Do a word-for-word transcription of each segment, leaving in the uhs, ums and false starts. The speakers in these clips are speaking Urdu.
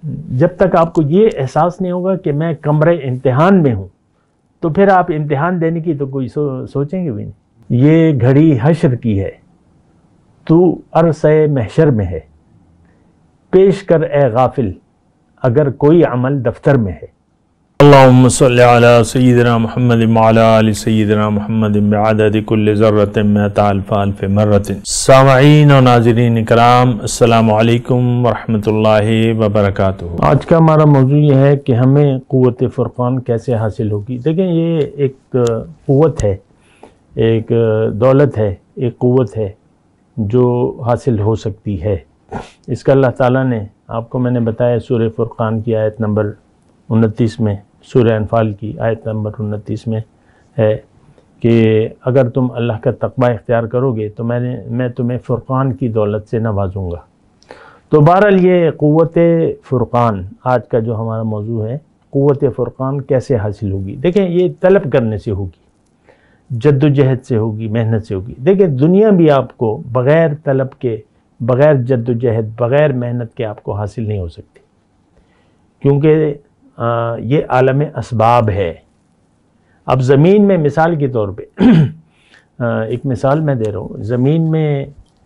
جب تک آپ کو یہ احساس نہیں ہوگا کہ میں کمرے امتحان میں ہوں تو پھر آپ امتحان دینے کی تو کوئی سو سوچیں گے بھی نہیں۔ یہ گھڑی حشر کی ہے، تو عرصہ محشر میں ہے، پیش کر اے غافل اگر کوئی عمل دفتر میں ہے۔ اللہم صلی علی سیدنا محمد وعلی آل سیدنا محمد بعدد کل ذرۃ مئۃ الف الف مرۃ۔ سامعین و ناظرین کرام، السلام علیکم ورحمۃ اللہ وبرکاتہ۔ آج کا ہمارا موضوع یہ ہے کہ ہمیں قوت فرقان کیسے حاصل ہوگی۔ دیکھیں، یہ ایک قوت ہے، ایک دولت ہے، ایک قوت ہے جو حاصل ہو سکتی ہے۔ اس کا اللہ تعالیٰ نے آپ کو میں نے بتایا سورہ فرقان کی آیت نمبر انتیس میں، سورہ انفال کی آیت نمبر انتیس میں ہے کہ اگر تم اللہ کا تقوی اختیار کرو گے تو میں نے میں تمہیں فرقان کی دولت سے نوازوں گا۔ تو بہرحال یہ قوت فرقان آج کا جو ہمارا موضوع ہے، قوت فرقان کیسے حاصل ہوگی۔ دیکھیں، یہ طلب کرنے سے ہوگی، جد و جہد سے ہوگی، محنت سے ہوگی۔ دیکھیں، دنیا بھی آپ کو بغیر طلب کے، بغیر جد و جہد، بغیر محنت کے آپ کو حاصل نہیں ہو سکتی، کیونکہ آ, یہ عالم اسباب ہے۔ اب زمین میں مثال کے طور پہ ایک مثال میں دے رہا ہوں، زمین میں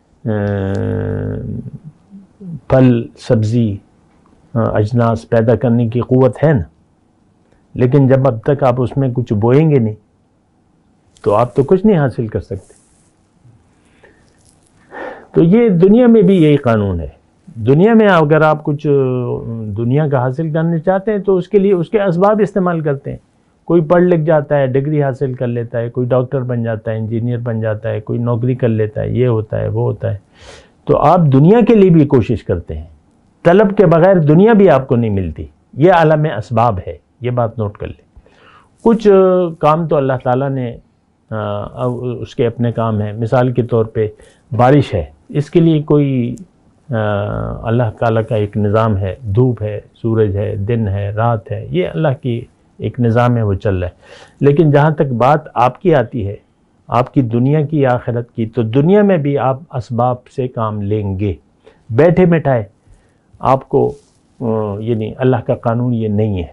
پھل سبزی اجناس پیدا کرنے کی قوت ہے نا، لیکن جب اب تک آپ اس میں کچھ بوئیں گے نہیں تو آپ تو کچھ نہیں حاصل کر سکتے۔ تو یہ دنیا میں بھی یہی قانون ہے۔ دنیا میں اگر آپ کچھ دنیا کا حاصل کرنا چاہتے ہیں تو اس کے لیے اس کے اسباب استعمال کرتے ہیں۔ کوئی پڑھ لکھ جاتا ہے، ڈگری حاصل کر لیتا ہے، کوئی ڈاکٹر بن جاتا ہے، انجینئر بن جاتا ہے، کوئی نوکری کر لیتا ہے، یہ ہوتا ہے، وہ ہوتا ہے۔ تو آپ دنیا کے لیے بھی کوشش کرتے ہیں، طلب کے بغیر دنیا بھی آپ کو نہیں ملتی۔ یہ عالم اسباب ہے، یہ بات نوٹ کر لیں۔ کچھ کام تو اللہ تعالیٰ نے اس کے اپنے کام ہیں، مثال کے طور پہ بارش ہے، اس کے لیے کوئی اللہ تعالیٰ کا ایک نظام ہے، دھوپ ہے، سورج ہے، دن ہے، رات ہے، یہ اللہ کی ایک نظام ہے، وہ چل رہا ہے۔ لیکن جہاں تک بات آپ کی آتی ہے، آپ کی دنیا کی، آخرت کی، تو دنیا میں بھی آپ اسباب سے کام لیں گے، بیٹھے بیٹھائے آپ کو یعنی اللہ کا قانون یہ نہیں ہے۔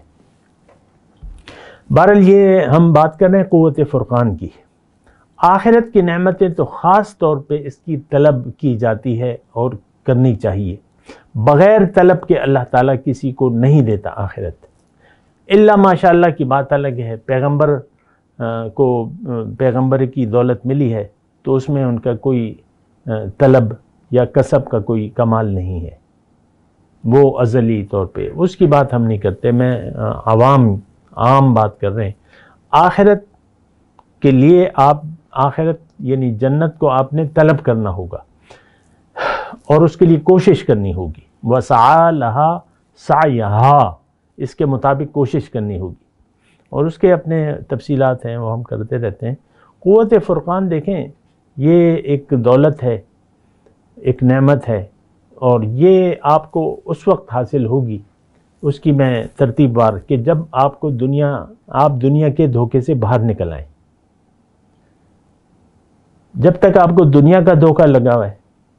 بہرحال یہ ہم بات کر رہے ہیں قوت فرقان کی۔ آخرت کی نعمتیں تو خاص طور پہ اس کی طلب کی جاتی ہے اور کرنی چاہیے۔ بغیر طلب کے اللہ تعالیٰ کسی کو نہیں دیتا آخرت، الا ماشاء اللہ کی بات الگ ہے۔ پیغمبر کو پیغمبر کی دولت ملی ہے تو اس میں ان کا کوئی طلب یا کسب کا کوئی کمال نہیں ہے، وہ ازلی طور پہ، اس کی بات ہم نہیں کرتے۔ میں عوام عام بات کر رہے ہیں۔ آخرت کے لیے آپ آخرت یعنی جنت کو آپ نے طلب کرنا ہوگا اور اس کے لیے کوشش کرنی ہوگی۔ وَسَعَى لَهَا سَعْيَهَا، اس کے مطابق کوشش کرنی ہوگی، اور اس کے اپنے تفصیلات ہیں، وہ ہم کرتے رہتے ہیں۔ قوت فرقان دیکھیں، یہ ایک دولت ہے، ایک نعمت ہے، اور یہ آپ کو اس وقت حاصل ہوگی، اس کی میں ترتیب وار، کہ جب آپ کو دنیا آپ دنیا کے دھوکے سے باہر نکل آئیں۔ جب تک آپ کو دنیا کا دھوکہ لگا ہوا ہے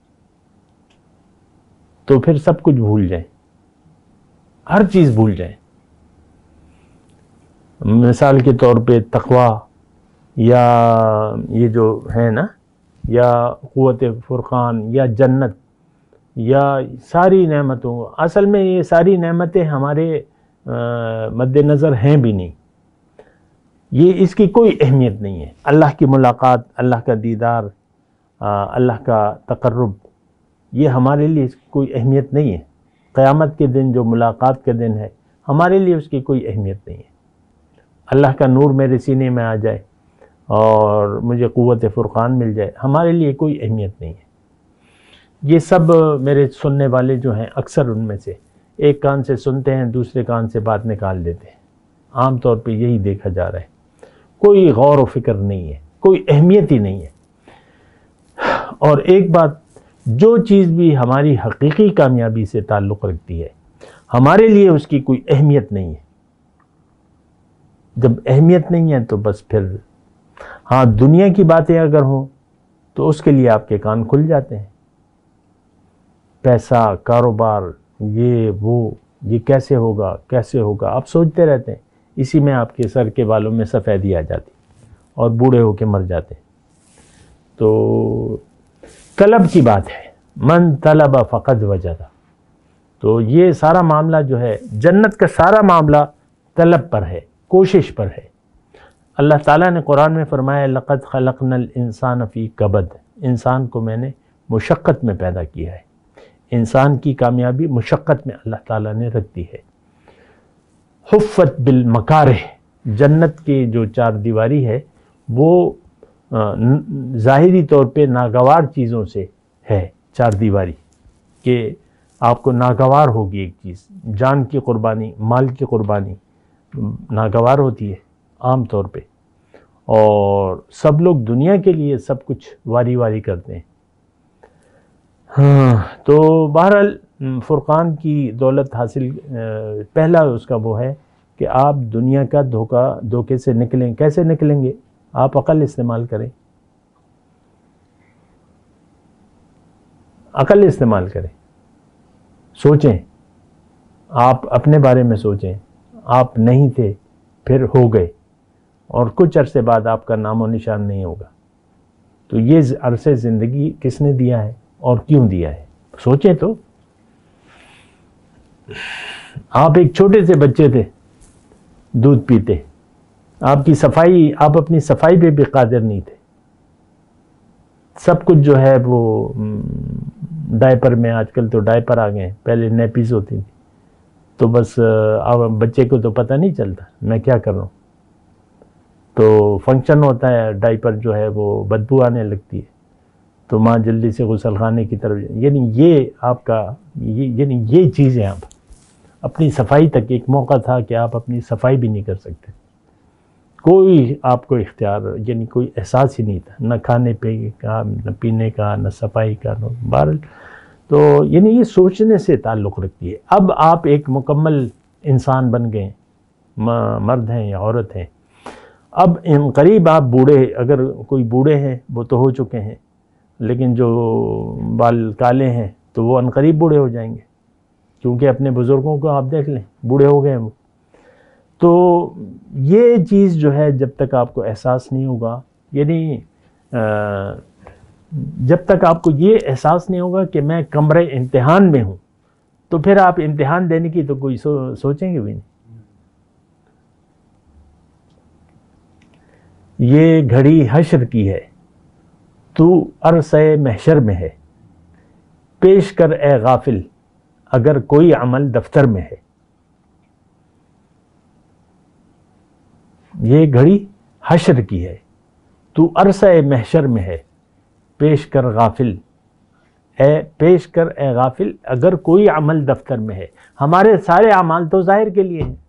تو پھر سب کچھ بھول جائیں، ہر چیز بھول جائیں۔ مثال کے طور پہ تقوی یا یہ جو ہے نا، یا قوت فرقان یا جنت یا ساری نعمتوں، اصل میں یہ ساری نعمتیں ہمارے مد نظر ہیں بھی نہیں، یہ اس کی کوئی اہمیت نہیں ہے۔ اللہ کی ملاقات، اللہ کا دیدار، اللہ کا تقرب، یہ ہمارے لیے اس کی کوئی اہمیت نہیں ہے۔ قیامت کے دن جو ملاقات کے دن ہے، ہمارے لیے اس کی کوئی اہمیت نہیں ہے۔ اللہ کا نور میرے سینے میں آ جائے اور مجھے قوت فرقان مل جائے، ہمارے لیے کوئی اہمیت نہیں ہے۔ یہ سب میرے سننے والے جو ہیں، اکثر ان میں سے ایک کان سے سنتے ہیں، دوسرے کان سے بات نکال دیتے ہیں۔ عام طور پہ یہی دیکھا جا رہا ہے، کوئی غور و فکر نہیں ہے، کوئی اہمیت ہی نہیں ہے۔ اور ایک بات، جو چیز بھی ہماری حقیقی کامیابی سے تعلق رکھتی ہے، ہمارے لیے اس کی کوئی اہمیت نہیں ہے۔ جب اہمیت نہیں ہے تو بس پھر ہاں دنیا کی باتیں اگر ہوں تو اس کے لیے آپ کے کان کھل جاتے ہیں۔ پیسہ، کاروبار، یہ وہ یہ کیسے ہوگا کیسے ہوگا، آپ سوچتے رہتے ہیں، اسی میں آپ کے سر کے بالوں میں سفیدی آ جاتی اور بوڑھے ہو کے مر جاتے ہیں۔ تو طلب کی بات ہے، من طلب فقد وجد، تو یہ سارا معاملہ جو ہے جنت کا سارا معاملہ طلب پر ہے، کوشش پر ہے۔ اللہ تعالیٰ نے قرآن میں فرمایا لقد خلقنا الانسان فی کبد، انسان کو میں نے مشقت میں پیدا کیا ہے۔ انسان کی کامیابی مشقت میں اللہ تعالیٰ نے رکھ دی ہے۔ حفت بالمکارہ، جنت کی جو چار دیواری ہے وہ ظاہری طور پہ ناگوار چیزوں سے ہے، چار دیواری کہ آپ کو ناگوار ہوگی ایک چیز، جان کی قربانی، مال کی قربانی ناگوار ہوتی ہے عام طور پہ، اور سب لوگ دنیا کے لیے سب کچھ واری واری کرتے ہیں۔ ہاں تو بہرحال فرقان کی دولت حاصل، پہلا اس کا وہ ہے کہ آپ دنیا کا دھوکہ دھوکے سے نکلیں۔ کیسے نکلیں گے؟ آپ عقل استعمال کریں، عقل استعمال کریں، سوچیں، آپ اپنے بارے میں سوچیں، آپ نہیں تھے پھر ہو گئے اور کچھ عرصے بعد آپ کا نام و نشان نہیں ہوگا، تو یہ عرصے زندگی کس نے دیا ہے اور کیوں دیا ہے؟ سوچیں تو۔ آپ ایک چھوٹے سے بچے تھے، دودھ پیتے، آپ کی صفائی، آپ اپنی صفائی پہ بھی قادر نہیں تھے، سب کچھ جو ہے وہ ڈائپر میں، آج کل تو ڈائپر آ گئے ہیں، پہلے نیپیز ہوتی تھی، تو بس اب بچے کو تو پتہ نہیں چلتا میں کیا کر رہا ہوں، تو فنکشن ہوتا ہے، ڈائپر جو ہے وہ بدبو آنے لگتی ہے، تو ماں جلدی سے غسل خانے کی طرف، یعنی یہ آپ کا یعنی یہ چیزیں، آپ اپنی صفائی تک ایک موقع تھا کہ آپ اپنی صفائی بھی نہیں کر سکتے، کوئی آپ کو اختیار یعنی کوئی احساس ہی نہیں تھا، نہ کھانے پہ کا، نہ پینے کا، نہ صفائی کا، نہ بہرحال تو یعنی یہ سوچنے سے تعلق رکھتی ہے۔ اب آپ ایک مکمل انسان بن گئے، مرد ہیں یا عورت ہیں، اب ان قریب آپ بوڑھے، اگر کوئی بوڑھے ہیں وہ تو ہو چکے ہیں، لیکن جو بال کالے ہیں تو وہ ان قریب بوڑھے ہو جائیں گے، کیونکہ اپنے بزرگوں کو آپ دیکھ لیں، بوڑھے ہو گئے ہیں وہ۔ تو یہ چیز جو ہے جب تک آپ کو احساس نہیں ہوگا، یعنی جب تک آپ کو یہ احساس نہیں ہوگا کہ میں کمرے امتحان میں ہوں، تو پھر آپ امتحان دینے کی تو کوئی سو سوچیں گے بھی نہیں۔ یہ گھڑی حشر کی ہے، تو عرصہ محشر میں ہے، پیش کر اے غافل اگر کوئی عمل دفتر میں ہے۔ یہ گھڑی حشر کی ہے، تو عرصہ محشر میں ہے، پیش کر غافل اے پیش کر اے غافل اگر کوئی عمل دفتر میں ہے۔ ہمارے سارے اعمال تو ظاہر کے لیے ہیں،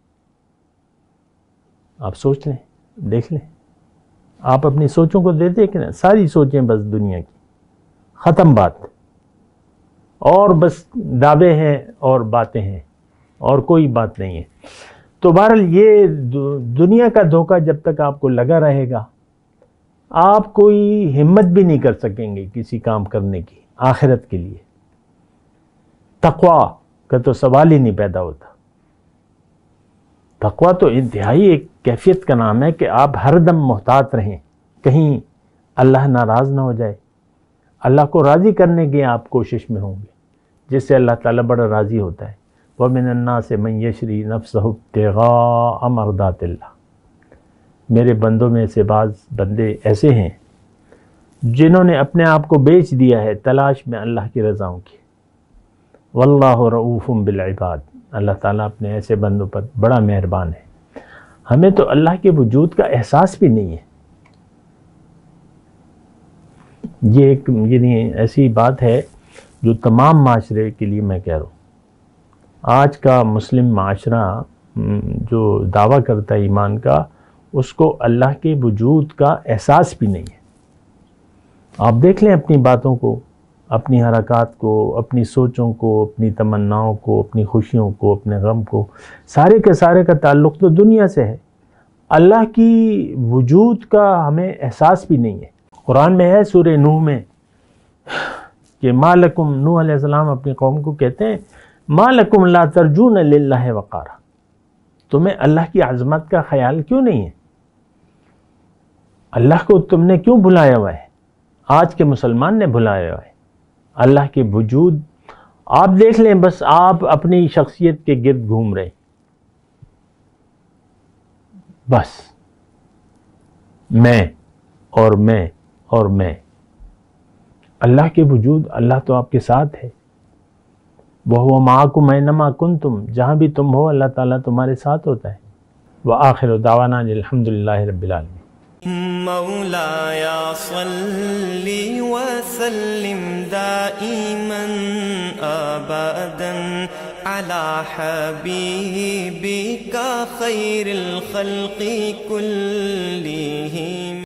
آپ سوچ لیں، دیکھ لیں، آپ اپنی سوچوں کو دے دیں کہ نا، ساری سوچیں بس دنیا کی، ختم بات، اور بس دعوے ہیں اور باتیں ہیں اور کوئی بات نہیں ہے۔ تو بہرحال یہ دنیا کا دھوکہ جب تک آپ کو لگا رہے گا، آپ کوئی ہمت بھی نہیں کر سکیں گے کسی کام کرنے کی آخرت کے لیے۔ تقویٰ کا تو سوال ہی نہیں پیدا ہوتا۔ تقویٰ تو انتہائی ایک کیفیت کا نام ہے کہ آپ ہر دم محتاط رہیں، کہیں اللہ ناراض نہ ہو جائے، اللہ کو راضی کرنے کی آپ کوشش میں ہوں گے، جس سے اللہ تعالیٰ بڑا راضی ہوتا ہے۔ وَمِنَ النَّاسِ مَن يَشْرِي نَفْسَهُ ابْتِغَاءَ مَرْضَاتِ اللَّهِ، میرے بندوں میں سے بعض بندے ایسے ہیں جنہوں نے اپنے آپ کو بیچ دیا ہے تلاش میں اللہ کی رضاؤں کی۔ وَاللَّهُ رَؤُوفٌ بِالْعِبَادِ، اللہ تعالیٰ اپنے ایسے بندوں پر بڑا مہربان ہے۔ ہمیں تو اللہ کے وجود کا احساس بھی نہیں ہے۔ یہ ایک یعنی ایسی بات ہے جو تمام معاشرے کے لیے میں کہہ رہا ہوں۔ آج کا مسلم معاشرہ جو دعویٰ کرتا ہے ایمان کا، اس کو اللہ کے وجود کا احساس بھی نہیں ہے۔ آپ دیکھ لیں اپنی باتوں کو، اپنی حرکات کو، اپنی سوچوں کو، اپنی تمناؤں کو، اپنی خوشیوں کو، اپنے غم کو، سارے کے سارے کا تعلق تو دنیا سے ہے۔ اللہ کی وجود کا ہمیں احساس بھی نہیں ہے۔ قرآن میں ہے سورہ نوح میں کہ ما لکم، نوح علیہ السلام اپنی قوم کو کہتے ہیں ما لکم لا ترجون للہ وقارا، تمہیں اللہ کی عظمت کا خیال کیوں نہیں ہے؟ اللہ کو تم نے کیوں بھلایا ہوا ہے؟ آج کے مسلمان نے بھلایا ہوا ہے اللہ کے وجود. آپ دیکھ لیں، بس آپ اپنی شخصیت کے گرد گھوم رہے، بس میں اور میں اور میں. اللہ کے وجود، اللہ تو آپ کے ساتھ ہے. وَهُوَ مَعَكُمْ أَيْنَمَا كُنْتُمْ، جہاں بھی تم ہو اللہ تعالیٰ تمہارے ساتھ ہوتا ہے. وآخر دعوانا الحمدللہ رب العالمین. مولاي صل وسلم دائما أبدا على حبيبك خير الخلق كلهم.